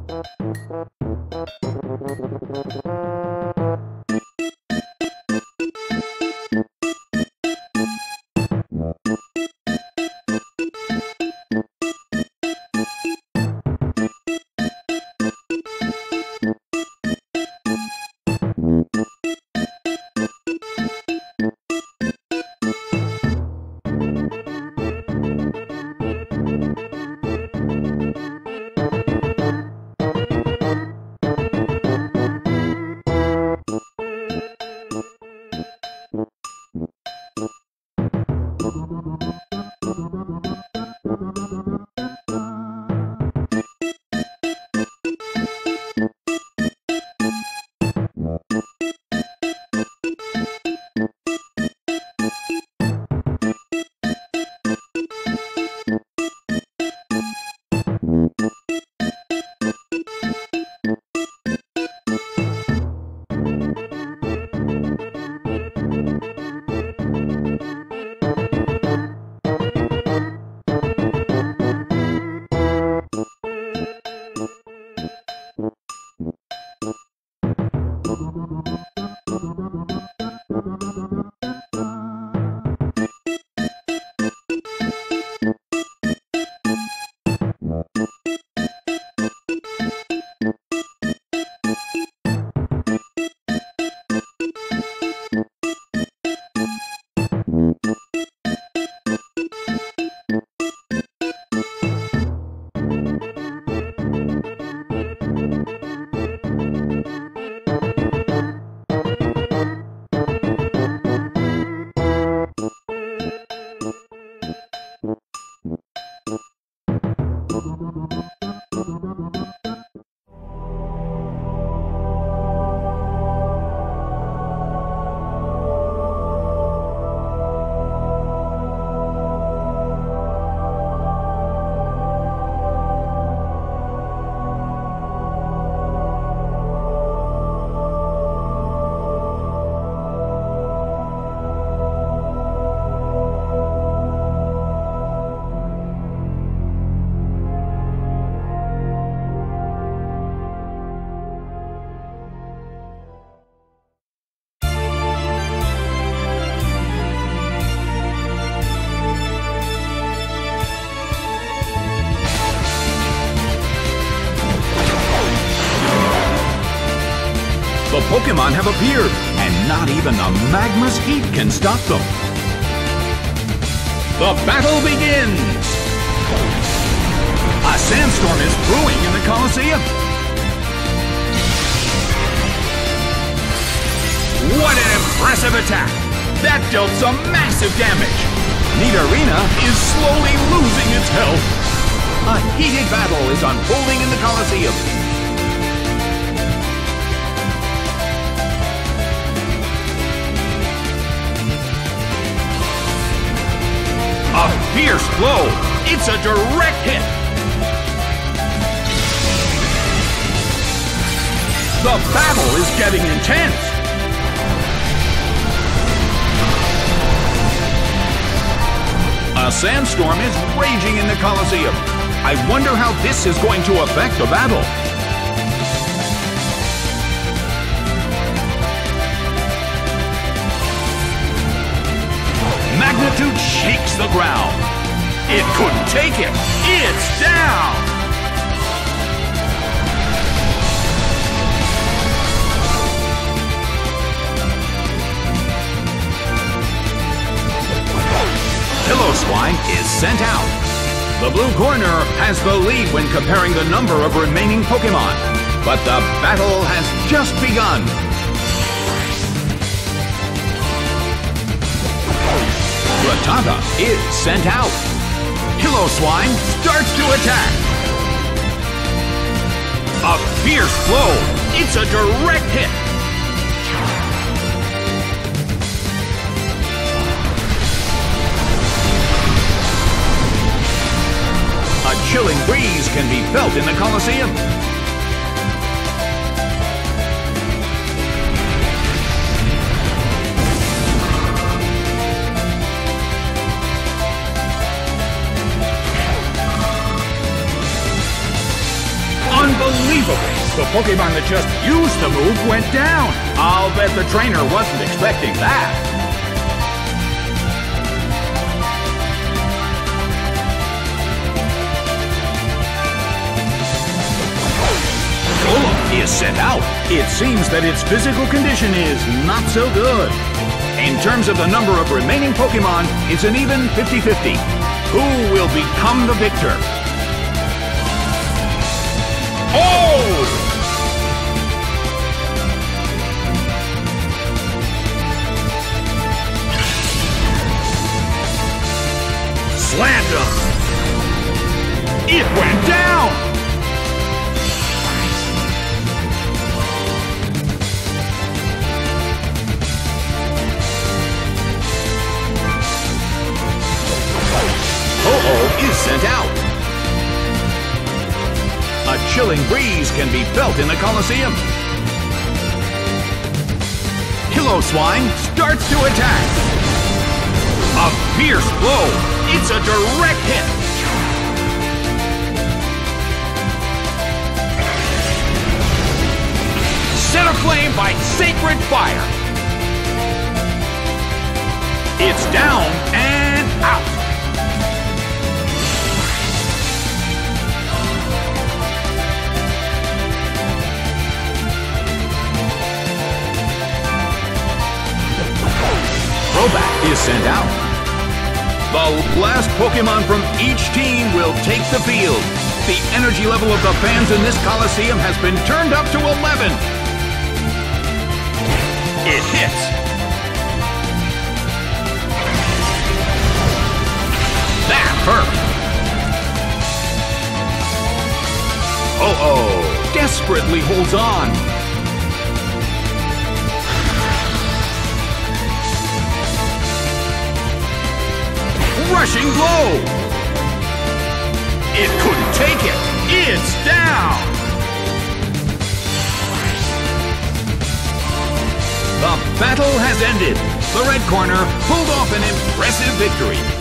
The Pokémon have appeared, and not even the magma's heat can stop them. The battle begins! A sandstorm is brewing in the Colosseum. What an impressive attack! That dealt some massive damage. Nidorina is slowly losing its health. A heated battle is unfolding in the Colosseum. A fierce blow! It's a direct hit! The battle is getting intense! A sandstorm is raging in the Colosseum. I wonder how this is going to affect the battle. Magnitude shakes the ground. It couldn't take it. It's down. Piloswine is sent out. The blue corner has the lead when comparing the number of remaining Pokémon. But the battle has just begun. Rattata is sent out. Piloswine starts to attack. A fierce blow. It's a direct hit. A chilling breeze can be felt in the Colosseum. Unbelievable! The Pokemon that just used the move went down. I'll bet the trainer wasn't expecting that. Golem is sent out. It seems that its physical condition is not so good. In terms of the number of remaining Pokemon, it's an even 50-50. Who will become the victor? Oh! Slammed him! It went down! Ho-Oh is sent out. A chilling breeze can be felt in the Colosseum. Hilloswine starts to attack. A fierce blow. It's a direct hit. Set aflame by Sacred Fire. It's down and out. Crobat is sent out. The last Pokemon from each team will take the field. The energy level of the fans in this Coliseum has been turned up to 11. It hits. That hurt. Ho-Oh desperately holds on. Rushing blow! It couldn't take it! It's down! The battle has ended. The red corner pulled off an impressive victory.